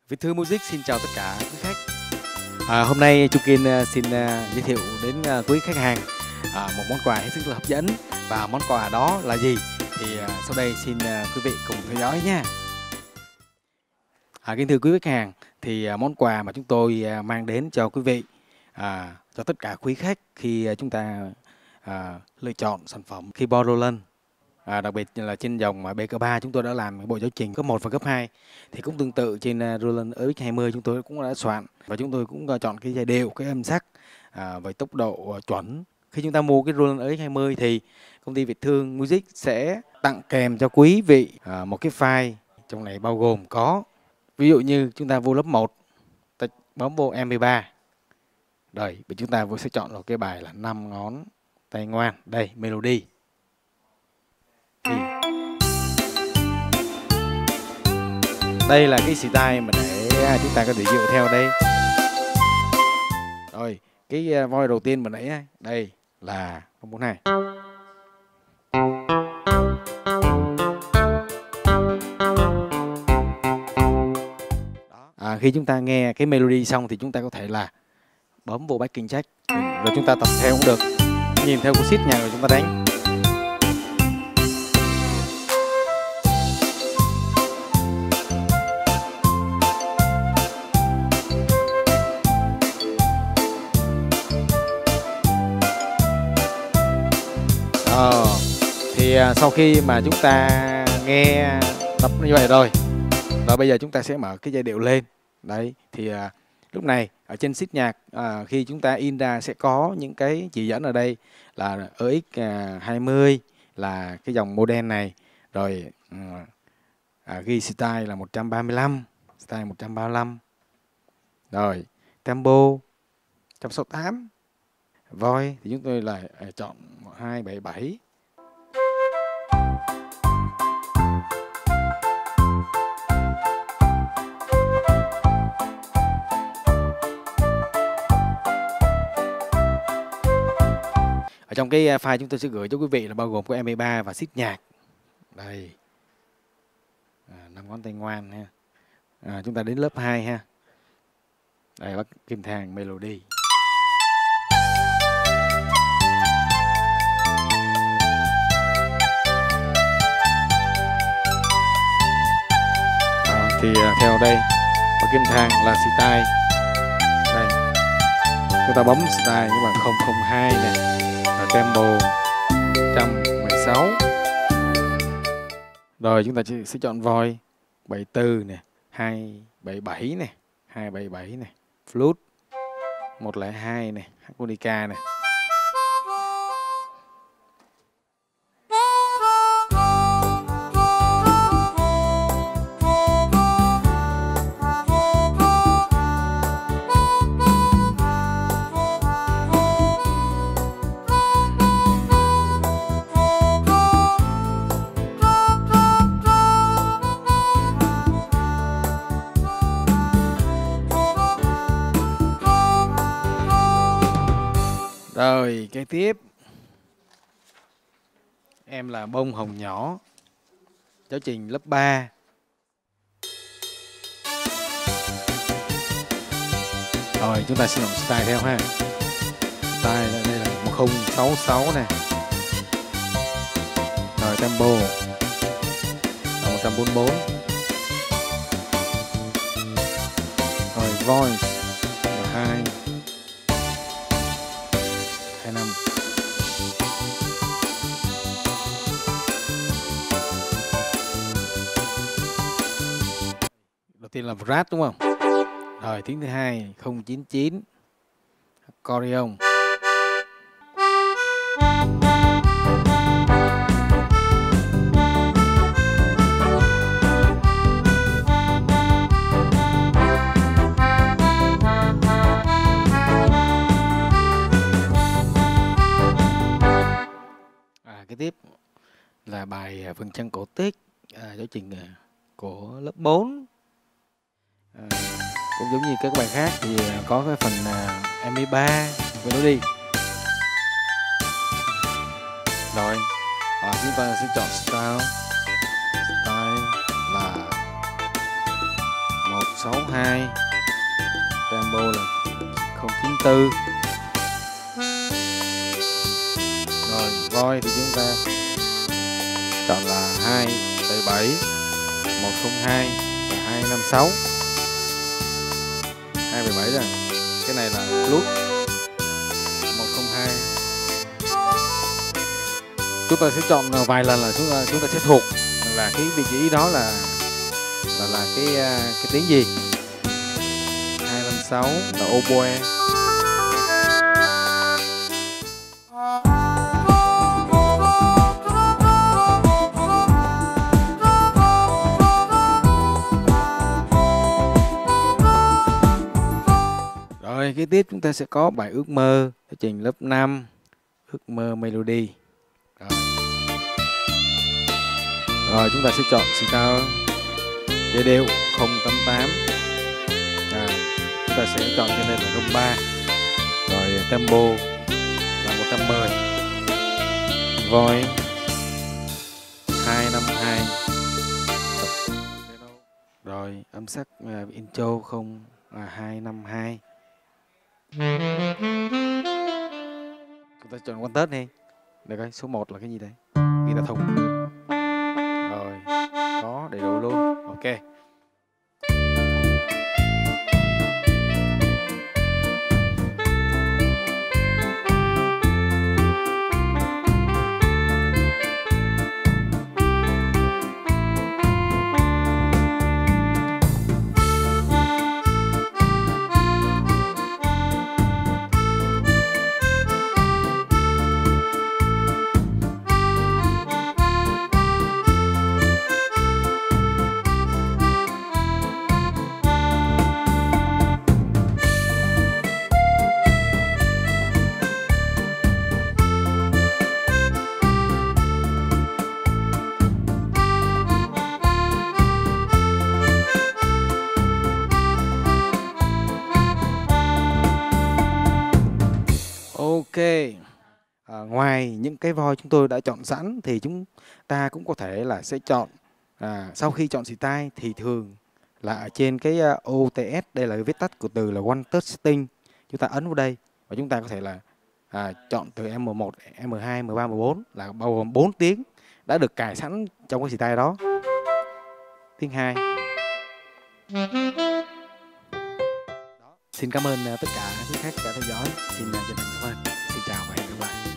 Việt Thư Music xin chào tất cả quý khách. Hôm nay Chu Kiên xin giới thiệu đến quý khách hàng một món quà hết sức là hấp dẫn. Và món quà đó là gì? Thì sau đây xin quý vị cùng theo dõi nha. Kính thưa quý khách hàng, thì món quà mà chúng tôi mang đến cho quý vị, cho tất cả quý khách khi chúng ta lựa chọn sản phẩm keyboard Roland. Đặc biệt là trên dòng BK3 chúng tôi đã làm bộ giáo trình cấp 1 và cấp 2. Thì cũng tương tự trên Roland RX20 chúng tôi cũng đã soạn và chúng tôi cũng chọn cái giai điệu, cái âm sắc với tốc độ chuẩn. Khi chúng ta mua cái Roland RX20 thì công ty Việt Thương Music sẽ tặng kèm cho quý vị một cái file. Trong này bao gồm có, ví dụ như chúng ta vô lớp 1, ta bấm vô MP3. Đây, chúng ta sẽ chọn một cái bài là 5 ngón tay ngoan. Đây, melody. Đây là cái style mà để chúng ta có thể dựa theo đây. Rồi, cái voi đầu tiên mà nãy đây là 042. Khi chúng ta nghe cái melody xong thì chúng ta có thể là bấm vô backing track rồi chúng ta tập theo cũng được. Nhìn theo cái sheet nhạc rồi chúng ta đánh. Thì sau khi mà chúng ta nghe tập như vậy rồi bây giờ chúng ta sẽ mở cái giai điệu lên. Đấy, thì lúc này ở trên sheet nhạc khi chúng ta in ra sẽ có những cái chỉ dẫn ở đây là RX20 là cái dòng model này, rồi ghi style là 135, style 135, rồi tempo 168, voi thì chúng tôi là chọn 277. Ở trong cái file chúng tôi sẽ gửi cho quý vị là bao gồm có MP3 và sheet nhạc. Đây, 5 ngón tay ngoan ha. Chúng ta đến lớp 2 ha. Đây, bắt kim thang melody. Thì theo đây bắt kim thang là style. Đây, chúng ta bấm style nhưng mà 002 này. Rồi tempo 116. Rồi chúng ta sẽ chọn voi 74 nè, 277 nè, 277 nè, flute 102 nè, harmonica nè. Rồi, kế tiếp em là bông hồng nhỏ, giáo trình lớp 3. Rồi, chúng ta sử dụng style theo ha. Style đây là 1066 nè. Rồi, tempo là 144. Rồi, voice là 2. 25. Đầu tiên là brass đúng không? Rồi tiếng thứ hai 099 accordion. Kế tiếp là bài Vầng trăng cổ tích, giáo trình của lớp 4. Cũng giống như các bài khác thì có cái phần MP3 với nó đi. Rồi chúng ta sẽ chọn style là 162, tempo là 094. Rồi voi thì chúng ta chọn là 277, 102 và 256. 277 rồi. Cái này là blues 102. Chúng ta sẽ chọn vài lần là chúng ta sẽ thuộc là cái vị trí đó là cái tiếng gì. 256 là oboe. Rồi kế tiếp chúng ta sẽ có bài ước mơ ở trình lớp 5, ước mơ melody. Rồi chúng ta sẽ chọn sitar dây đều 088. Chúng ta sẽ chọn trên đây là rung 3. Rồi tempo là 110. Voi 252. Rồi âm sắc intro 252. Chúng ta chọn quan tết đi. Được rồi, số 1 là cái gì đây? Guitar thùng. Rồi, có đầy đủ luôn. Ok. Ok, ngoài những cái voi chúng tôi đã chọn sẵn thì chúng ta cũng có thể là sẽ chọn sau khi chọn xì tai thì thường là ở trên cái OTS, đây là cái viết tắt của từ là One Touch Setting, chúng ta ấn vào đây và chúng ta có thể là chọn từ M1, M2, M3, M4 là bao gồm 4 tiếng đã được cài sẵn trong cái xì tai đó. Tiếng 2. Xin cảm ơn tất cả quý khách đã theo dõi. Xin chân thành cảm ơn. Xin chào và hẹn gặp lại.